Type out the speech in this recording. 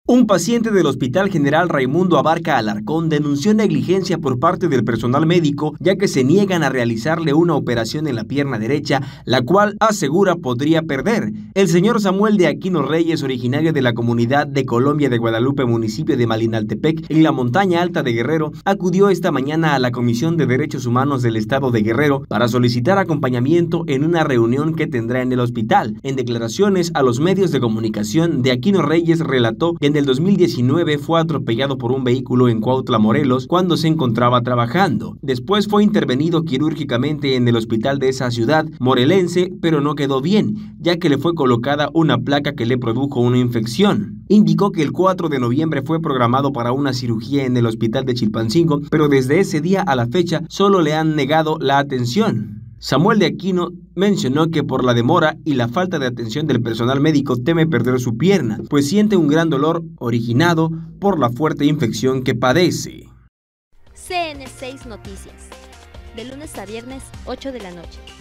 Un paciente del Hospital General Raimundo Abarca Alarcón denunció negligencia por parte del personal médico, ya que se niegan a realizarle una operación en la pierna derecha, la cual asegura podría perder. El señor Samuel de Aquino Reyes, originario de la comunidad de Colombia de Guadalupe, municipio de Malinaltepec, en la montaña alta de Guerrero, acudió esta mañana a la Comisión de Derechos Humanos del Estado de Guerrero para solicitar acompañamiento en una reunión que tendrá en el hospital. En declaraciones a los medios de comunicación, de Aquino Reyes relató que en el 2019 fue atropellado por un vehículo en Cuautla, Morelos, cuando se encontraba trabajando. Después fue intervenido quirúrgicamente en el hospital de esa ciudad morelense, pero no quedó bien, ya que le fue colocada una placa que le produjo una infección. Indicó que el 4 de noviembre fue programado para una cirugía en el hospital de Chilpancingo, pero desde ese día a la fecha solo le han negado la atención. Samuel de Aquino mencionó que por la demora y la falta de atención del personal médico teme perder su pierna, pues siente un gran dolor originado por la fuerte infección que padece. CN6 Noticias, de lunes a viernes, 8 de la noche.